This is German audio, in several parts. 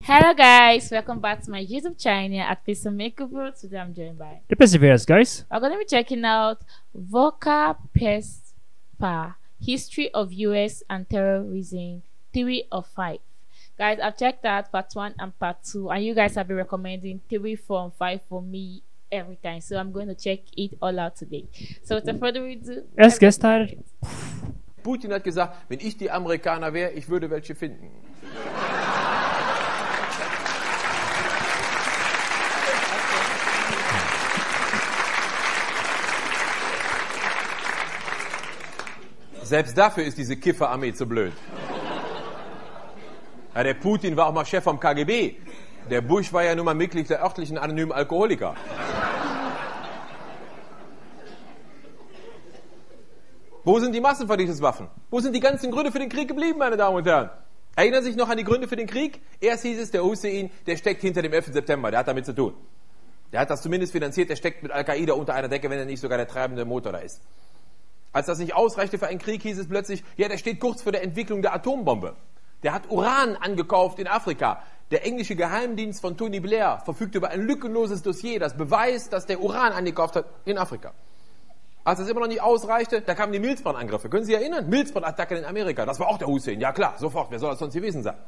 Hello guys, welcome back to my YouTube channel at Pisa Makeover. Today I'm joined by The Perseverance, guys. we're going to be checking out Volker Perspar, History of US and Terrorism, 3 of 5. Guys, I've checked out part 1 and part 2, and you guys have been recommending 3, 4, and 5 for me every time. So I'm going to check it all out today. So without further ado, Let's get started. Putin hat gesagt, wenn ich die Amerikaner wäre, ich würde welche finden. Selbst dafür ist diese Kifferarmee zu blöd. Ja, der Putin war auch mal Chef vom KGB. Der Bush war ja nun mal Mitglied der örtlichen anonymen Alkoholiker. Wo sind die Massenvernichtungswaffen? Wo sind die ganzen Gründe für den Krieg geblieben, meine Damen und Herren? Erinnern Sie sich noch an die Gründe für den Krieg? Erst hieß es, der Hussein, der steckt hinter dem 11. September, der hat damit zu tun. Der hat das zumindest finanziert, der steckt mit Al-Qaida unter einer Decke, wenn er nicht sogar der treibende Motor da ist. Als das nicht ausreichte für einen Krieg, hieß es plötzlich, ja, der steht kurz vor der Entwicklung der Atombombe. Der hat Uran angekauft in Afrika. Der englische Geheimdienst von Tony Blair verfügt über ein lückenloses Dossier, das beweist, dass der Uran angekauft hat in Afrika. Als das immer noch nicht ausreichte, da kamen die Milzbrand-Angriffe. Können Sie sich erinnern? Milzbrand-Attacken in Amerika. Das war auch der Hussein. Ja klar, sofort. Wer soll das sonst gewesen sein?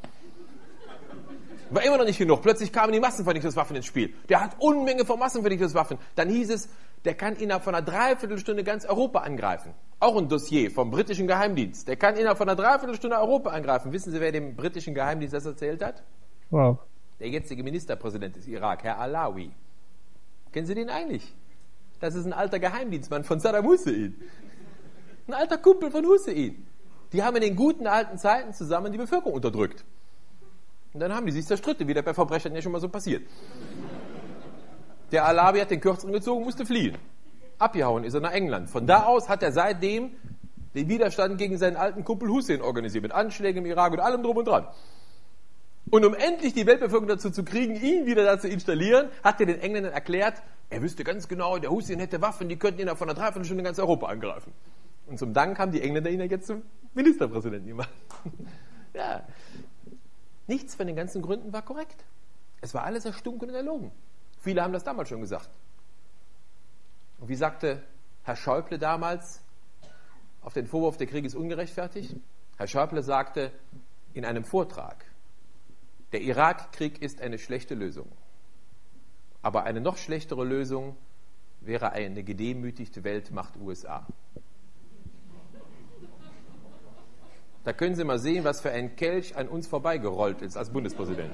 War immer noch nicht genug. Plötzlich kamen die Massenvernichtungswaffen ins Spiel. Der hat Unmenge von Massenvernichtungswaffen. Dann hieß es, der kann innerhalb von einer Dreiviertelstunde ganz Europa angreifen. Auch ein Dossier vom britischen Geheimdienst. Der kann innerhalb von einer Dreiviertelstunde Europa angreifen. Wissen Sie, wer dem britischen Geheimdienst das erzählt hat? Wow. Der jetzige Ministerpräsident des Irak, Herr Alawi. Kennen Sie den eigentlich? Das ist ein alter Geheimdienstmann von Saddam Hussein. Ein alter Kumpel von Hussein. Die haben in den guten alten Zeiten zusammen die Bevölkerung unterdrückt. Und dann haben die sich zerstritten, wie das bei Verbrechern ja schon mal so passiert. Der Alawi hat den Kürzeren gezogen, musste fliehen. Abgehauen ist er nach England. Von da aus hat er seitdem den Widerstand gegen seinen alten Kumpel Hussein organisiert, mit Anschlägen im Irak und allem drum und dran. Und um endlich die Weltbevölkerung dazu zu kriegen, ihn wieder da zu installieren, hat er den Engländern erklärt, er wüsste ganz genau, der Hussein hätte Waffen, die könnten innerhalb von einer Dreiviertelstunde ganz Europa angreifen. Und zum Dank haben die Engländer ihn ja jetzt zum Ministerpräsidenten gemacht. Ja. Nichts von den ganzen Gründen war korrekt. Es war alles erstunken und erlogen. Viele haben das damals schon gesagt. Und wie sagte Herr Schäuble damals auf den Vorwurf, der Krieg ist ungerechtfertigt? Herr Schäuble sagte in einem Vortrag, der Irakkrieg ist eine schlechte Lösung. Aber eine noch schlechtere Lösung wäre eine gedemütigte Weltmacht USA. Da können Sie mal sehen, was für ein Kelch an uns vorbeigerollt ist als Bundespräsident.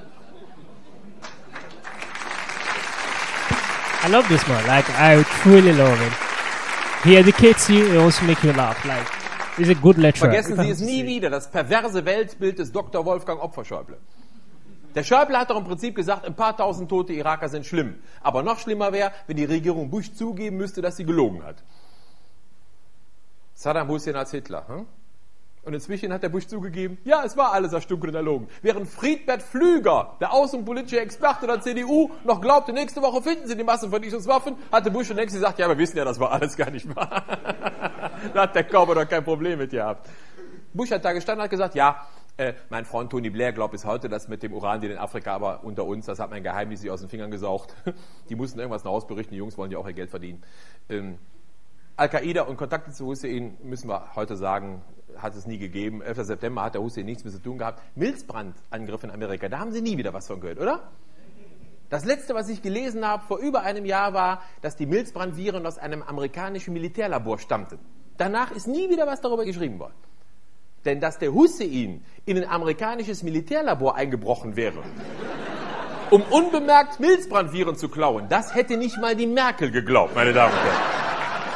I love this man. Like, I truly love it. He educates you and also makes you laugh. Like, he's a good lecturer. Vergessen Sie es nie wieder, das perverse Weltbild des Dr. Wolfgang Opfer-Schäuble. Der Schäuble hat doch im Prinzip gesagt, ein paar tausend tote Iraker sind schlimm. Aber noch schlimmer wäre, wenn die Regierung Bush zugeben müsste, dass sie gelogen hat. Saddam Hussein als Hitler. Hm? Und inzwischen hat der Bush zugegeben, ja, es war alles erstunken und erlogen. Während Friedbert Pflüger, der außenpolitische Experte der CDU, noch glaubte, nächste Woche finden sie die Massenvernichtungswaffen, hatte Bush schon längst gesagt, ja, wir wissen ja, das war alles gar nicht wahr. Da hat der Kauber doch kein Problem mit gehabt. Bush hat da gestanden und hat gesagt, ja, mein Freund Tony Blair glaubt bis heute, dass mit dem Uran, den in Afrika, aber unter uns, das hat mein Geheimnis sich aus den Fingern gesaugt. Die mussten irgendwas nach Hause berichten, die Jungs wollen ja auch ihr Geld verdienen. Al-Qaida und Kontakte zu Hussein, müssen wir heute sagen, hat es nie gegeben. 11. September hat der Hussein nichts mehr zu tun gehabt. Milzbrandangriff in Amerika, da haben Sie nie wieder was von gehört, oder? Das letzte, was ich gelesen habe vor über einem Jahr, war, dass die Milzbrandviren aus einem amerikanischen Militärlabor stammten. Danach ist nie wieder was darüber geschrieben worden. Denn dass der Hussein in ein amerikanisches Militärlabor eingebrochen wäre, um unbemerkt Milzbrandviren zu klauen, das hätte nicht mal die Merkel geglaubt, meine Damen und Herren.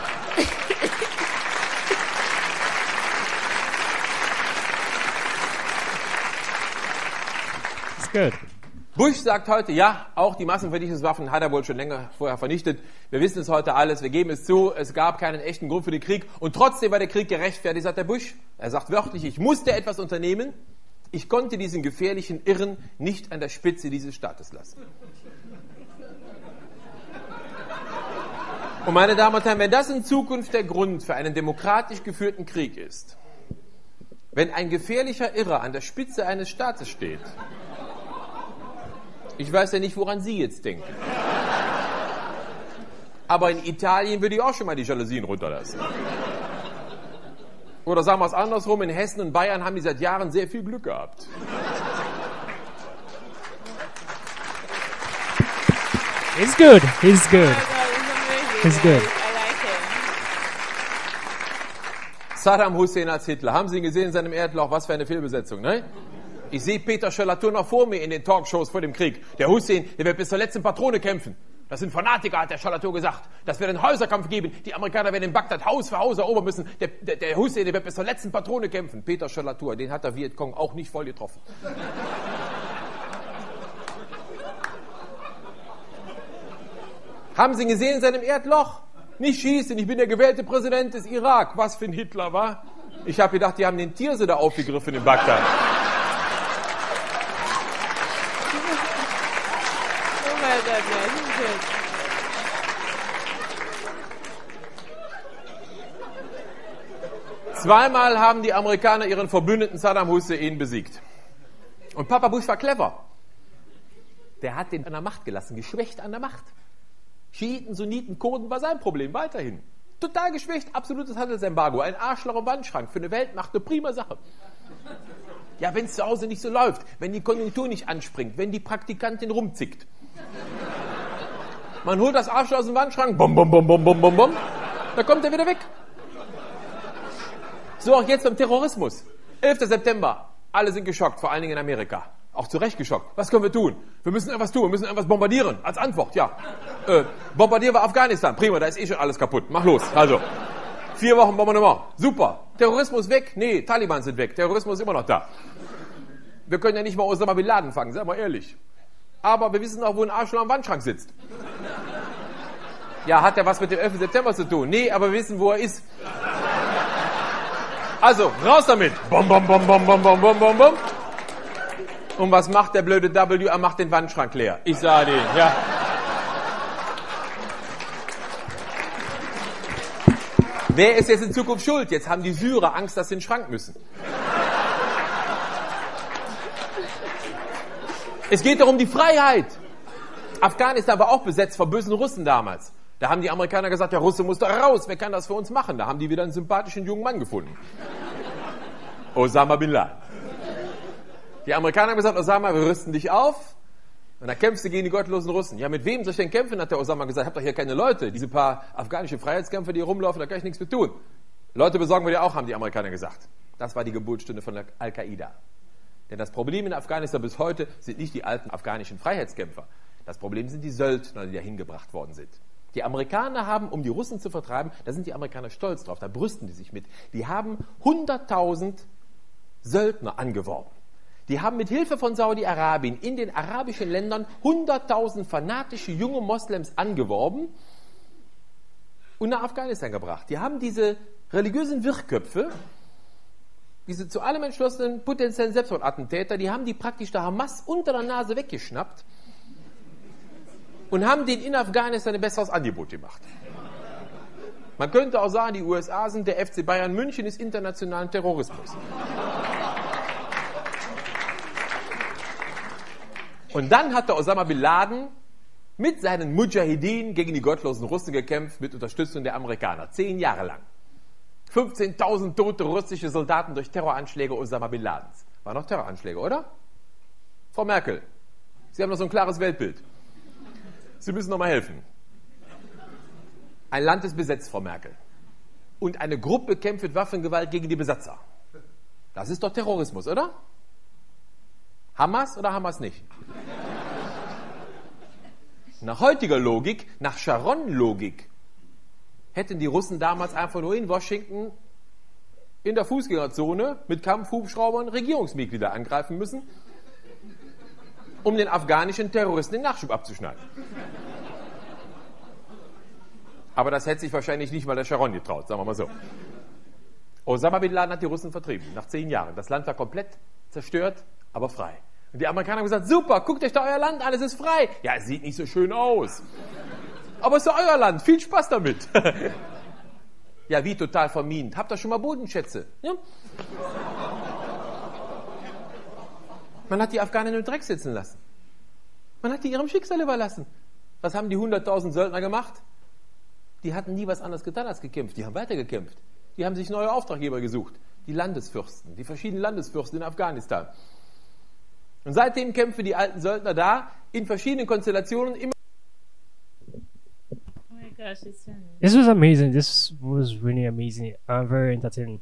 Good. Bush sagt heute, ja, auch die Massenvernichtungswaffen hat er wohl schon länger vorher vernichtet. Wir wissen es heute alles, wir geben es zu, es gab keinen echten Grund für den Krieg und trotzdem war der Krieg gerechtfertigt, sagt der Bush. Er sagt wörtlich, ich musste etwas unternehmen, ich konnte diesen gefährlichen Irren nicht an der Spitze dieses Staates lassen. Und meine Damen und Herren, wenn das in Zukunft der Grund für einen demokratisch geführten Krieg ist, wenn ein gefährlicher Irrer an der Spitze eines Staates steht, Ich weiß ja nicht, woran Sie jetzt denken. Aber in Italien würde ich auch schon mal die Jalousien runterlassen. Oder sagen wir es andersrum, in Hessen und Bayern haben die seit Jahren sehr viel Glück gehabt. It's good. It's good. It's good. Saddam Hussein als Hitler. Haben Sie ihn gesehen in seinem Erdloch? Was für eine Fehlbesetzung, ne? Ich sehe Peter Schollatur noch vor mir in den Talkshows vor dem Krieg. Der Hussein, der wird bis zur letzten Patrone kämpfen. Das sind Fanatiker, hat der Schollatur gesagt. Das wird einen Häuserkampf geben. Die Amerikaner werden in Bagdad Haus für Haus erobern müssen. Der Hussein, der wird bis zur letzten Patrone kämpfen. Peter Schollatur, den hat der Vietcong auch nicht voll getroffen. Haben Sie ihn gesehen in seinem Erdloch? Nicht schießen, ich bin der gewählte Präsident des Irak. Was für ein Hitler, war? Ich habe gedacht, die haben den Tierse da aufgegriffen in Bagdad. Zweimal haben die Amerikaner ihren Verbündeten Saddam Hussein besiegt. Und Papa Bush war clever. Der hat den an der Macht gelassen, geschwächt an der Macht. Schiiten, Sunniten, Kurden war sein Problem, weiterhin. Total geschwächt, absolutes Handelsembargo, ein Arschloch im Wandschrank, für eine Weltmacht eine prima Sache. Ja, wenn es zu Hause nicht so läuft, wenn die Konjunktur nicht anspringt, wenn die Praktikantin rumzickt. Man holt das Arschloch aus dem Wandschrank, bom, bom, bom, bom, bom, bom, bom, dann kommt er wieder weg. So auch jetzt beim Terrorismus. 11. September, alle sind geschockt, vor allen Dingen in Amerika. Auch zu Recht geschockt. Was können wir tun? Wir müssen etwas tun, wir müssen etwas bombardieren. Als Antwort, ja. Bombardieren wir Afghanistan. Prima, da ist eh schon alles kaputt. Mach los. Also, 4 Wochen Bombardement. Super. Terrorismus weg? Nee, Taliban sind weg. Terrorismus ist immer noch da. Wir können ja nicht mal Osama Bin Laden fangen, seien wir ehrlich. Aber wir wissen auch, wo ein Arschloch am Wandschrank sitzt. Ja, hat er was mit dem 11. September zu tun? Nee, aber wir wissen, wo er ist. Also, raus damit. Bom, bom, bom, bom, bom, bom, bom, bom, bom. Und was macht der blöde W? Er macht den Wandschrank leer. Ich sah den, ja. Wer ist jetzt in Zukunft schuld? Jetzt haben die Syrer Angst, dass sie in den Schrank müssen. Es geht doch um die Freiheit. Afghanistan war auch besetzt von bösen Russen damals. Da haben die Amerikaner gesagt, der Russe muss da raus, wer kann das für uns machen? Da haben die wieder einen sympathischen jungen Mann gefunden. Osama Bin Laden. Die Amerikaner haben gesagt, Osama, wir rüsten dich auf und dann kämpfst du gegen die gottlosen Russen. Ja, mit wem soll ich denn kämpfen, hat der Osama gesagt. Ich hab doch hier keine Leute. Diese paar afghanische Freiheitskämpfer, die hier rumlaufen, da kann ich nichts mit tun. Leute besorgen wir dir auch, haben die Amerikaner gesagt. Das war die Geburtsstunde von Al-Qaida. Denn das Problem in Afghanistan bis heute sind nicht die alten afghanischen Freiheitskämpfer. Das Problem sind die Söldner, die da hingebracht worden sind. Die Amerikaner haben, um die Russen zu vertreiben, da sind die Amerikaner stolz drauf, da brüsten die sich mit. Die haben 100.000 Söldner angeworben. Die haben mit Hilfe von Saudi-Arabien in den arabischen Ländern 100.000 fanatische junge Moslems angeworben und nach Afghanistan gebracht. Die haben diese religiösen Wirrköpfe, diese zu allem entschlossenen potenziellen Selbstmordattentäter, die haben die praktisch der Hamas unter der Nase weggeschnappt und haben denen in Afghanistan ein besseres Angebot gemacht. Man könnte auch sagen, die USA sind der FC Bayern München des internationalen Terrorismus. Und dann hat der Osama Bin Laden mit seinen Mujahideen gegen die gottlosen Russen gekämpft, mit Unterstützung der Amerikaner. 10 Jahre lang. 15.000 tote russische Soldaten durch Terroranschläge Osama Bin Ladens. Waren noch Terroranschläge, oder? Frau Merkel, Sie haben noch so ein klares Weltbild. Sie müssen noch mal helfen. Ein Land ist besetzt, Frau Merkel. Und eine Gruppe kämpft mit Waffengewalt gegen die Besatzer. Das ist doch Terrorismus, oder? Hamas oder Hamas nicht? Nach heutiger Logik, nach Sharon-Logik, hätten die Russen damals einfach nur in Washington in der Fußgängerzone mit Kampfhubschraubern Regierungsmitglieder angreifen müssen, um den afghanischen Terroristen den Nachschub abzuschneiden. Aber das hätte sich wahrscheinlich nicht mal der Sharon getraut, sagen wir mal so. Osama Bin Laden hat die Russen vertrieben, nach 10 Jahren. Das Land war komplett zerstört, aber frei. Und die Amerikaner haben gesagt, super, guckt euch da euer Land an, es ist frei. Ja, es sieht nicht so schön aus. Aber es ist doch euer Land, viel Spaß damit. Ja, wie total vermint. Habt ihr schon mal Bodenschätze? Ja? Man hat die Afghanen im Dreck sitzen lassen. Man hat die ihrem Schicksal überlassen. Was haben die 100.000 Söldner gemacht? Die hatten nie was anderes getan als gekämpft. Die haben weitergekämpft. Die haben sich neue Auftraggeber gesucht. Die Landesfürsten, die verschiedenen Landesfürsten in Afghanistan. Und seitdem kämpfen die alten Söldner da in verschiedenen Konstellationen immer. Oh my gosh, it's funny. This was amazing. This was really amazing. Very entertaining.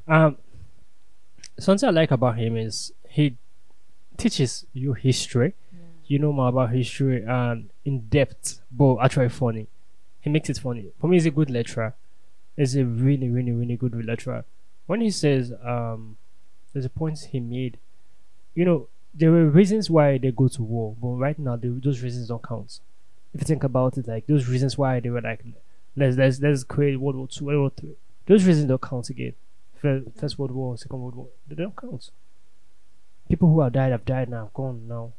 Something I like about him is he teaches you history. You know more about history and in depth, but actually funny. He makes it funny. For me, he's a good lecturer. He's a really, really, really good lecturer. When he says, there's a point he made. You know, there were reasons why they go to war, but right now those reasons don't count. If you think about it, like those reasons why they were like, let's create World War II, World War III. Those reasons don't count again. First World War, Second World War, they don't count. People who have died now, gone now.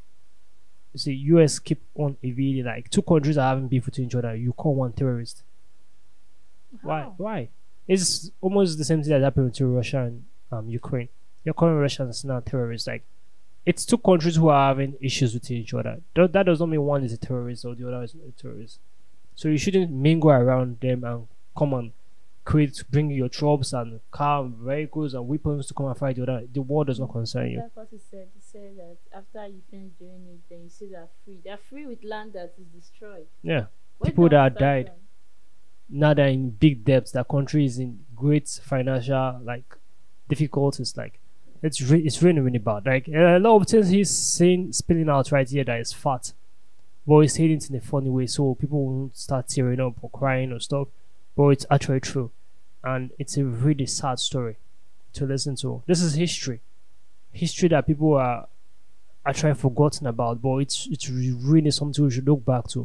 You see, US keep on evading, like 2 countries are having beef with each other. You call one terrorist. Why? How? Why? It's almost the same thing that happened to Russia and Ukraine. You're calling Russians now terrorists. Like, it's 2 countries who are having issues with each other. That does not mean one is a terrorist or the other is not a terrorist. So you shouldn't mingle around them and come and bring your troops and car vehicles and weapons to come and fight the other. The war does not concern you. That's what he said. He said that after you finish doing it, then you see they're free. They're free with land that is destroyed. Yeah. Where People did that start died. from? Now they're in big debts. That country is in great financial difficulties. Like it's really, really bad. Like a lot of things he's saying, spilling out right here that is fat, but he's saying it in a funny way, so people won't start tearing up or crying or stuff. But it's actually true, and it's a really sad story to listen to. This is history that people are actually forgotten about, but it's really something we should look back to,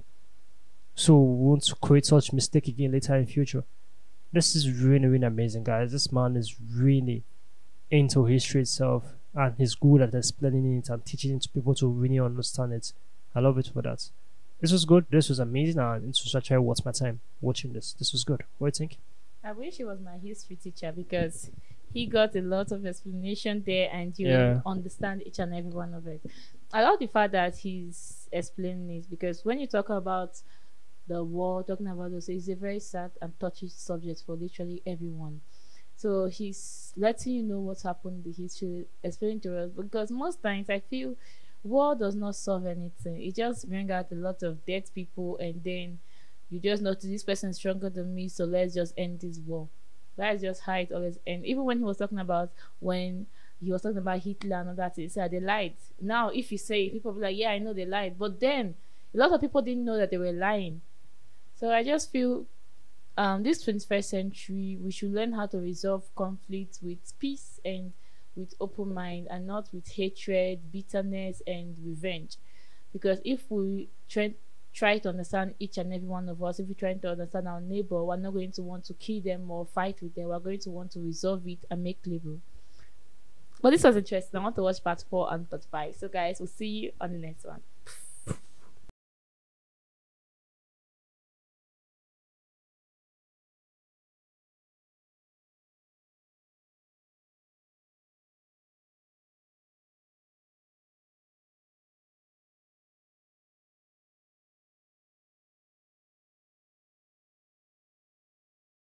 so we won't create such mistake again later in future. This is really, really amazing, guys. This man is really into history itself, and he's good at explaining it and teaching it to people to really understand it. I love it for that. This was good. This was amazing, and it was actually worth my time watching this. This was good. What do you think? I wish he was my history teacher because he got a lot of explanation there and you Yeah. understand each and every one of it. I love the fact that he's explaining it because when you talk about the war, talking about this, it's a very sad and touchy subject for literally everyone. So he's letting you know what's happened in the history, explaining to us because most times I feel war does not solve anything. It just brings out a lot of dead people and then you just notice this person is stronger than me, so let's just end this war. That's just how it always ends. Even when he was talking about Hitler and all that, he said they lied. Now, if you say it, people will be like, yeah, I know they lied. But then, a lot of people didn't know that they were lying. So I just feel this 21st century, we should learn how to resolve conflict with peace and with open mind and not with hatred, bitterness, and revenge. Because if we try to understand each and every one of us, if we try to understand our neighbor, we're not going to want to kill them or fight with them. We're going to want to resolve it and make livable. But this was interesting. I want to watch part 4 and part 5. So guys, we'll see you on the next one.